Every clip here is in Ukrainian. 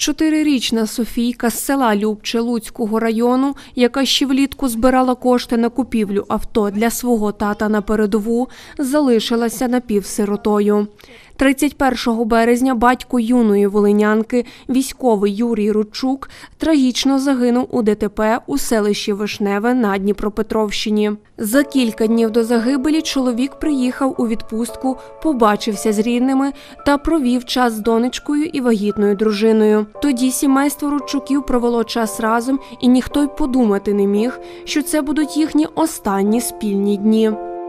4-річна Софійка з села Любче Луцького району, яка ще влітку збирала кошти на купівлю авто для свого тата на передову, залишилася напівсиротою. 31 березня батько юної волинянки, військовий Юрій Рудчук, трагічно загинув у ДТП у селищі Вишневе на Дніпропетровщині. За кілька днів до загибелі чоловік приїхав у відпустку, побачився з рідними та провів час з донечкою і вагітною дружиною. Тоді сімейство Рудчуків провело час разом, і ніхто й подумати не міг, що це будуть їхні останні спільні дні.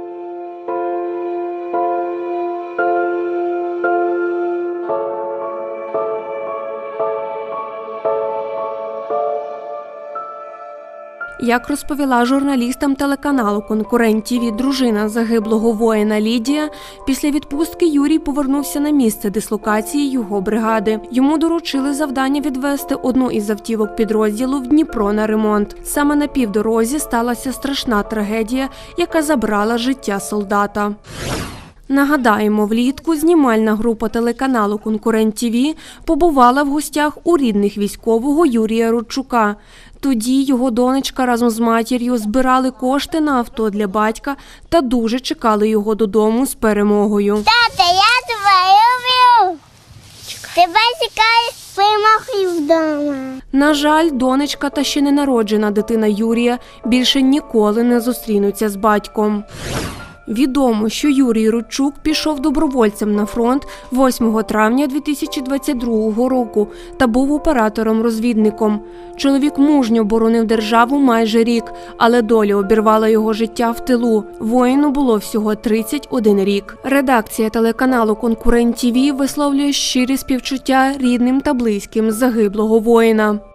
Як розповіла журналістам телеканалу «Конкурент ТІВІ» дружина загиблого воїна Лідія, після відпустки Юрій повернувся на місце дислокації його бригади. Йому доручили завдання відвезти одну із автівок підрозділу в Дніпро на ремонт. Саме на півдорозі сталася страшна трагедія, яка забрала життя солдата. Нагадаємо, влітку знімальна група телеканалу «Конкурент ТІВІ» побувала в гостях у рідних військового Юрія Рудчука. Тоді його донечка разом з матір'ю збирали кошти на авто для батька та дуже чекали його додому з перемогою. Тата, я тебе люблю! Тебе чекає перемоги вдома. На жаль, донечка та ще ненароджена дитина Юрія більше ніколи не зустрінуться з батьком. Відомо, що Юрій Рудчук пішов добровольцем на фронт 8 травня 2022 року та був оператором-розвідником. Чоловік мужньо боронив державу майже рік, але доля обірвала його життя в тилу. Воїну було всього 31 рік. Редакція телеканалу «Конкурент ТІВІ» висловлює щирі співчуття рідним та близьким загиблого воїна.